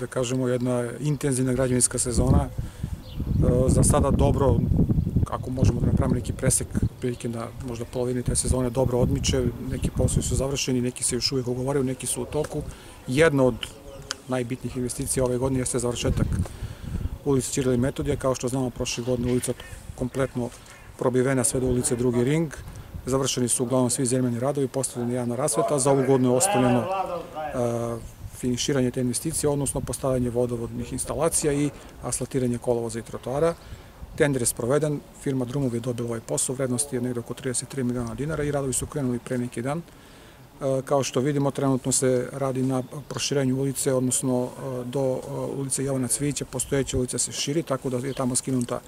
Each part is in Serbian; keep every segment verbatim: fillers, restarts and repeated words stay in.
kažemo, jedna intenzivna građevinska sezona. Za sada dobro, ako možemo da napravimo neki presek, prilike da možda polovini te sezone dobro odmiče, neki poslovi su završeni, neki se još uvijek ugovaraju, neki su u toku. Jedna od najbitnijih investicija ove godine jeste završetak ulice Ćirila i Metodija. Kao što znamo, prošle godine ulica kompletno probivena sve do ulice Drugi ring. Završeni su uglavnom svi zemljani radovi, postavljena javna rasveta. Za ovu godinu je ostavljeno finiširanje te investicije, odnosno postavljanje vodovodnih instalacija i asfaltiranje kolovoza i trotoara. Tender je sproveden, firma Drumov je dobila ovaj posao, vrednost je negde oko trideset tri miliona dinara i radovi su krenuli pre neki dan. Kao što vidimo, trenutno se radi na proširenju ulice, odnosno do ulice Jovana Cvijića, postojeća ulica se širi, tako da je tamo skinuta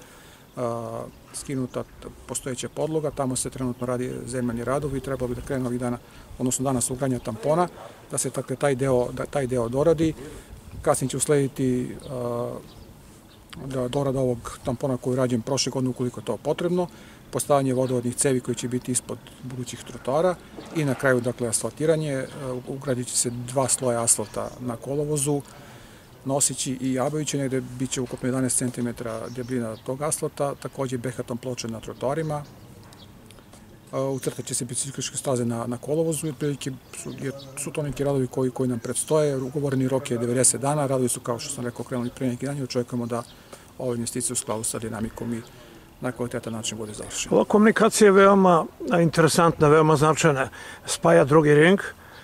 skinuta postojeća podloga, tamo se trenutno radi zemljani radovi i trebalo bi da krenu ovih dana, odnosno danas ugradnja tampona, da se taj deo, taj deo doradi. Kasnije će uslediti dorada ovog tampona koji je rađen prošle godine ukoliko je to potrebno, postavljanje vodovodnih cevi koji će biti ispod budućih trotoara i na kraju, dakle, asfaltiranje. Ugradit će se dva sloja asfalta na kolovozu, Nosići i Jabovići, negde bit će ukupno jedanaest centimetara debljina tog asfalta, takođe behaton ploče na trotoarima. Ucrtat će se biciklističke staze na, na kolovozu i otprilike su, su to neki radovi koji, koji nam predstoje. Ugovoreni rok je devedeset dana, radovi su, kao što sam rekao, krenuli pre neki dan i očekujemo da ove investicije u skladu sa dinamikom i na kvalitetan način bude završena. Ova komunikacija je veoma interesantna, veoma značajna. Spaja Drugi ring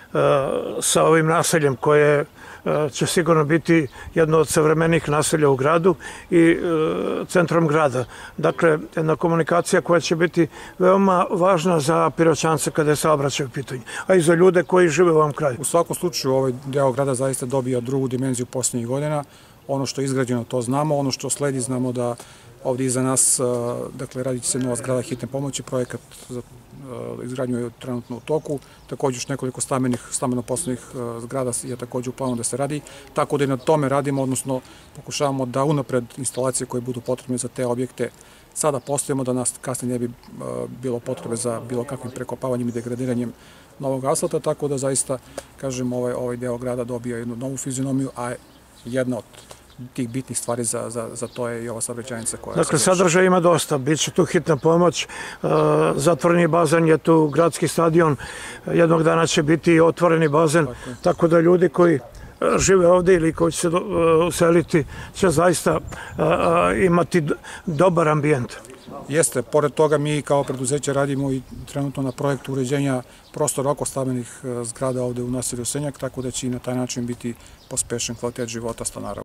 sa ovim naseljem koje će sigurno biti jedno od savremenih naselja u gradu i centrom grada. Dakle, jedna komunikacija koja će biti veoma važna za Piroćance kada je saobraćaj u pitanju, a i za ljude koji žive u ovom kraju. U svakom slučaju, ovaj deo grada zaista dobija drugu dimenziju poslednjih godina. Ono što je izgrađeno, to znamo. Ono što sledi, znamo da ovdje iza nas, dakle, radit će se nova zgrada hitne pomoći, projekat za izgradnju je trenutno u toku, također još nekoliko stambeno-poslovnih zgrada je također u planu da se radi, tako da i na tome radimo, odnosno pokušavamo da unapred instalacije koje budu potrebne za te objekte sada postavimo, da nas kasnije ne bi bilo potrebe za bilo kakvim prekopavanjem i degradiranjem novog asfalta, tako da zaista, kažem, ovaj, ovaj deo grada dobija jednu novu fizionomiju, a jedna od tih bitnih stvari za, za, za to je i ova saobraćajnica koja... Dakle, sadržaja ima dosta, bit će tu hitna pomoć, zatvoreni bazen je tu, gradski stadion, jednog dana će biti otvoreni bazen, tako, tako da ljudi koji žive ovdje ili koji će se useliti će zaista imati dobar ambijent. Jeste, pored toga mi kao preduzeće radimo i trenutno na projektu uređenja prostora oko stambenih zgrada ovdje u naselju Senjak, tako da će i na taj način biti pospešen kvalitet života stanara.